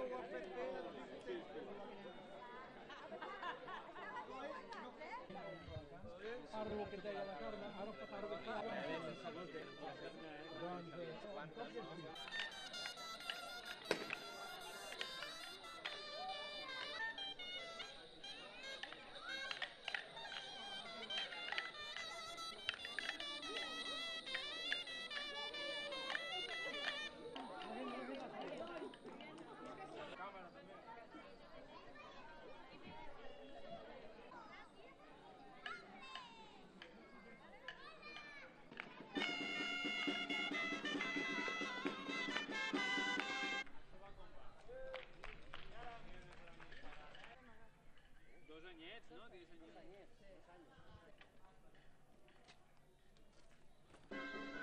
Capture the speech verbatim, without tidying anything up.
no ho ha fet bé. Parlo que et deia la Carme, ara fa parlo que doncs... Dos anyets, no? Dos anyets. Dos anyets.